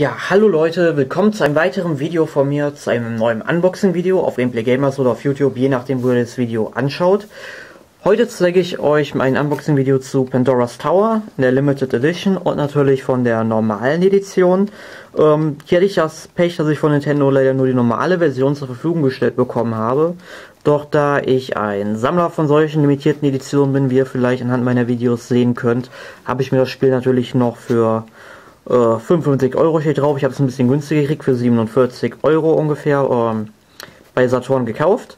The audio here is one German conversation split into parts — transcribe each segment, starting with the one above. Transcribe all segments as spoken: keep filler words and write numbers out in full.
Ja, hallo Leute, willkommen zu einem weiteren Video von mir, zu einem neuen Unboxing-Video auf Gameplay Gamers oder auf YouTube, je nachdem, wo ihr das Video anschaut. Heute zeige ich euch mein Unboxing-Video zu Pandora's Tower in der Limited Edition und natürlich von der normalen Edition. Ähm, hier hatte ich das Pech, dass ich von Nintendo leider nur die normale Version zur Verfügung gestellt bekommen habe. Doch da ich ein Sammler von solchen limitierten Editionen bin, wie ihr vielleicht anhand meiner Videos sehen könnt, habe ich mir das Spiel natürlich noch für äh, fünfundfünfzig Euro steht drauf. Ich habe es ein bisschen günstiger gekriegt, für siebenundvierzig Euro ungefähr ähm, bei Saturn gekauft.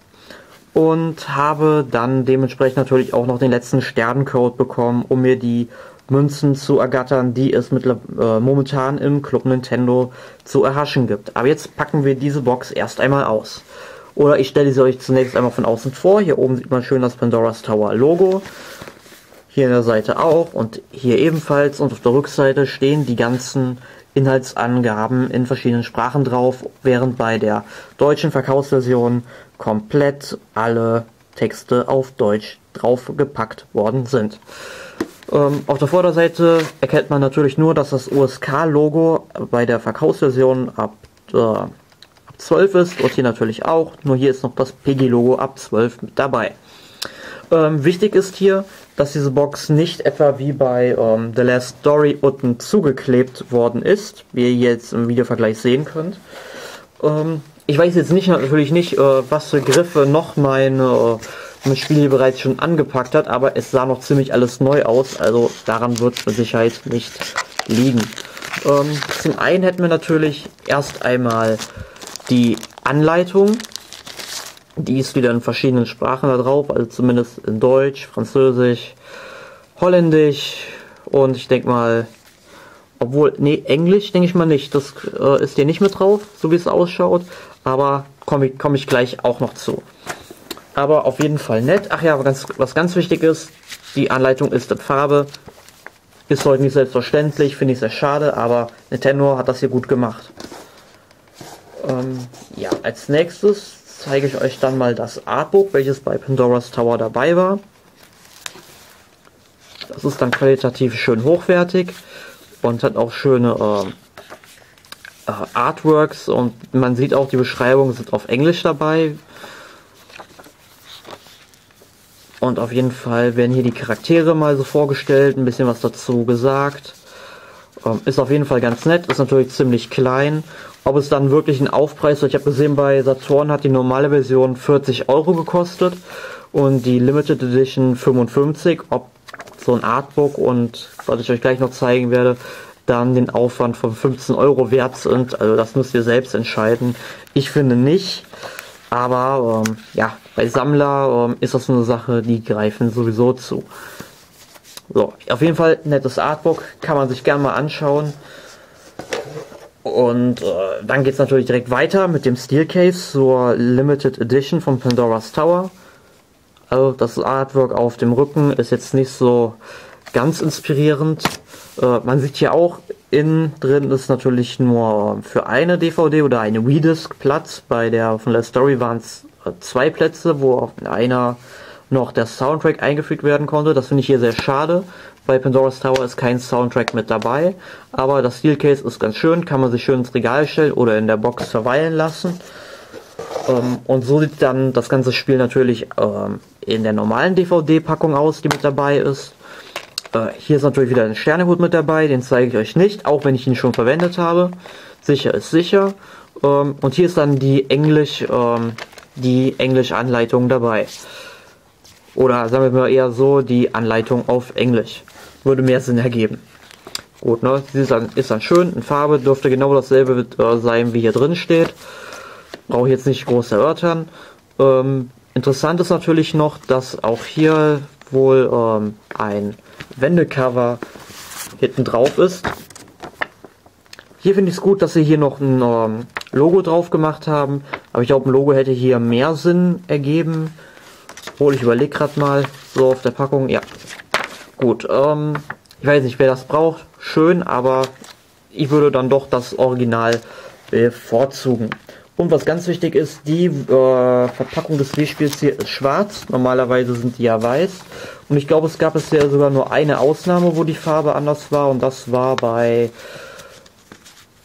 Und habe dann dementsprechend natürlich auch noch den letzten Sternencode bekommen, um mir die Münzen zu ergattern, die es mit, äh, momentan im Club Nintendo zu erhaschen gibt. Aber jetzt packen wir diese Box erst einmal aus. Oder ich stelle sie euch zunächst einmal von außen vor. Hier oben sieht man schön das Pandora's Tower Logo. Hier an der Seite auch und hier ebenfalls. Und auf der Rückseite stehen die ganzen Inhaltsangaben in verschiedenen Sprachen drauf, während bei der deutschen Verkaufsversion komplett alle Texte auf Deutsch draufgepackt worden sind. Ähm, auf der Vorderseite erkennt man natürlich nur, dass das U S K-Logo bei der Verkaufsversion ab, äh, ab zwölf ist und hier natürlich auch, nur hier ist noch das P G-Logo ab zwölf mit dabei. Ähm, wichtig ist hier, dass diese Box nicht etwa wie bei ähm, The Last Story unten zugeklebt worden ist, wie ihr jetzt im Videovergleich sehen könnt. Ähm, ich weiß jetzt nicht natürlich nicht, äh, was für Griffe noch meine äh, mein Spiel hier bereits schon angepackt hat, aber es sah noch ziemlich alles neu aus, also daran wird es mit Sicherheit nicht liegen. Ähm, zum einen hätten wir natürlich erst einmal die Anleitung. Die ist wieder in verschiedenen Sprachen da drauf, also zumindest in Deutsch, Französisch, Holländisch und ich denke mal, obwohl, nee, Englisch denke ich mal nicht, das äh, ist hier nicht mit drauf, so wie es ausschaut, aber komme ich, komm ich gleich auch noch zu. Aber auf jeden Fall nett. Ach ja, ganz, was ganz wichtig ist, die Anleitung ist in Farbe, ist heute nicht selbstverständlich, finde ich sehr schade, aber Nintendo hat das hier gut gemacht. Ähm, ja, als nächstes zeige ich euch dann mal das Artbook, welches bei Pandora's Tower dabei war. Das ist dann qualitativ schön hochwertig und hat auch schöne äh, äh, Artworks und man sieht auch, die Beschreibungen sind auf Englisch dabei. Und auf jeden Fall werden hier die Charaktere mal so vorgestellt, ein bisschen was dazu gesagt. Ähm, ist auf jeden Fall ganz nett, ist natürlich ziemlich klein. Ob es dann wirklich ein Aufpreis ist, ich habe gesehen, bei Saturn hat die normale Version vierzig Euro gekostet und die Limited Edition fünfundfünfzig. Ob so ein Artbook und, was ich euch gleich noch zeigen werde, dann den Aufwand von fünfzehn Euro wert sind, also das müsst ihr selbst entscheiden. Ich finde nicht, aber ähm, ja, bei Sammler ähm, ist das eine Sache, die greifen sowieso zu. So, auf jeden Fall nettes Artbook, kann man sich gerne mal anschauen. Und äh, dann geht es natürlich direkt weiter mit dem Steel Case zur Limited Edition von Pandora's Tower. Also das Artwork auf dem Rücken ist jetzt nicht so ganz inspirierend. Äh, man sieht hier auch, innen drin ist natürlich nur für eine D V D oder eine Wii Disc Platz. Bei der von der Story waren es äh, zwei Plätze, wo auf einer noch der Soundtrack eingefügt werden konnte. Das finde ich hier sehr schade. Bei Pandora's Tower ist kein Soundtrack mit dabei, aber das Steel Case ist ganz schön, kann man sich schön ins Regal stellen oder in der Box verweilen lassen. Ähm, und so sieht dann das ganze Spiel natürlich ähm, in der normalen D V D-Packung aus, die mit dabei ist. Äh, hier ist natürlich wieder ein Sternehut mit dabei, den zeige ich euch nicht, auch wenn ich ihn schon verwendet habe. Sicher ist sicher. Ähm, und hier ist dann die Englisch, ähm, die Englisch-Anleitung dabei. Oder sagen wir mal eher so, die Anleitung auf Englisch. Würde mehr Sinn ergeben. Gut, ne? Sie ist dann, ist dann schön in Farbe, dürfte genau dasselbe äh, sein, wie hier drin steht. Brauche ich jetzt nicht groß erörtern. Ähm, interessant ist natürlich noch, dass auch hier wohl ähm, ein Wendecover hinten drauf ist. Hier finde ich es gut, dass sie hier noch ein ähm, Logo drauf gemacht haben. Aber ich glaube, ein Logo hätte hier mehr Sinn ergeben. Obwohl, ich überlege gerade mal, so auf der Packung, ja. Gut, ähm, ich weiß nicht, wer das braucht, schön, aber ich würde dann doch das Original bevorzugen. Und was ganz wichtig ist, die äh, Verpackung des Wii-Spiels hier ist schwarz, normalerweise sind die ja weiß. Und ich glaube, es gab es ja sogar nur eine Ausnahme, wo die Farbe anders war, und das war bei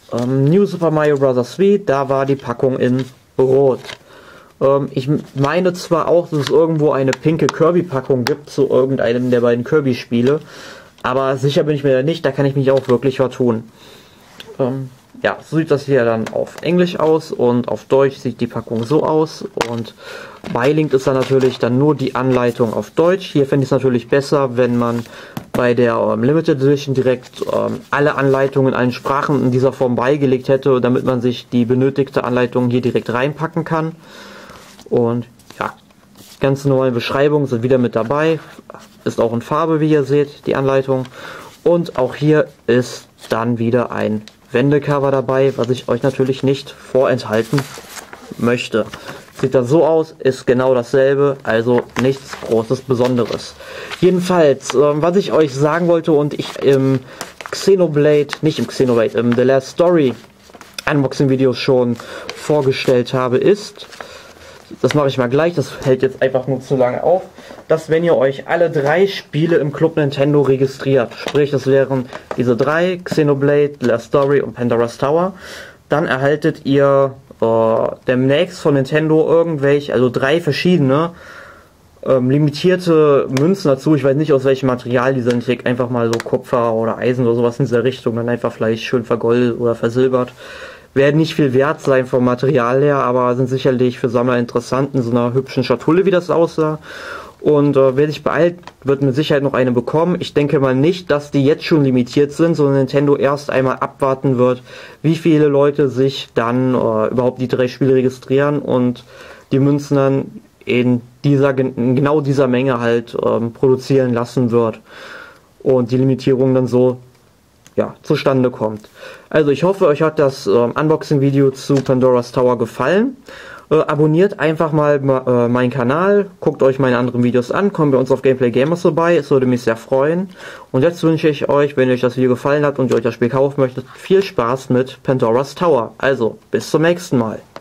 Ähm, New Super Mario Bros. Three, da war die Packung in Rot. Ähm, ich meine zwar auch, dass es irgendwo eine pinke Kirby-Packung gibt zu irgendeinem der beiden Kirby-Spiele, aber sicher bin ich mir da nicht, da kann ich mich auch wirklich vertun. Ähm, ja, so sieht das hier dann auf Englisch aus und auf Deutsch sieht die Packung so aus und beilinkt ist dann natürlich dann nur die Anleitung auf Deutsch. Hier finde ich es natürlich besser, wenn man bei der ähm, Limited Edition direkt ähm, alle Anleitungen in allen Sprachen in dieser Form beigelegt hätte, damit man sich die benötigte Anleitung hier direkt reinpacken kann. Und ja, ganz normale Beschreibungen sind wieder mit dabei, ist auch in Farbe, wie ihr seht, die Anleitung. Und auch hier ist dann wieder ein Wendecover dabei, was ich euch natürlich nicht vorenthalten möchte. Sieht dann so aus, ist genau dasselbe, also nichts Großes Besonderes. Jedenfalls, äh, was ich euch sagen wollte und ich im Xenoblade, nicht im Xenoblade, im The Last Story Unboxing Video schon vorgestellt habe, ist, das mache ich mal gleich, das hält jetzt einfach nur zu lange auf, dass wenn ihr euch alle drei Spiele im Club Nintendo registriert, sprich das wären diese drei, Xenoblade, The Last Story und Pandora's Tower, dann erhaltet ihr äh, demnächst von Nintendo irgendwelche, also drei verschiedene ähm, limitierte Münzen dazu. Ich weiß nicht aus welchem Material die sind, ich einfach mal so Kupfer oder Eisen oder sowas in dieser Richtung, dann einfach vielleicht schön vergoldet oder versilbert. Werden nicht viel wert sein vom Material her, aber sind sicherlich für Sammler interessant in so einer hübschen Schatulle, wie das aussah. Und äh, wer sich beeilt, wird mit Sicherheit noch eine bekommen. Ich denke mal nicht, dass die jetzt schon limitiert sind, sondern Nintendo erst einmal abwarten wird, wie viele Leute sich dann äh, überhaupt die drei Spiele registrieren und die Münzen dann in dieser in genau dieser Menge halt ähm, produzieren lassen wird. Und die Limitierung dann so ja, zustande kommt. Also ich hoffe, euch hat das ähm, Unboxing-Video zu Pandora's Tower gefallen. Äh, abonniert einfach mal äh, meinen Kanal, guckt euch meine anderen Videos an, kommt bei uns auf Gameplay Gamers vorbei, es würde mich sehr freuen. Und jetzt wünsche ich euch, wenn euch das Video gefallen hat und ihr euch das Spiel kaufen möchtet, viel Spaß mit Pandora's Tower. Also, bis zum nächsten Mal.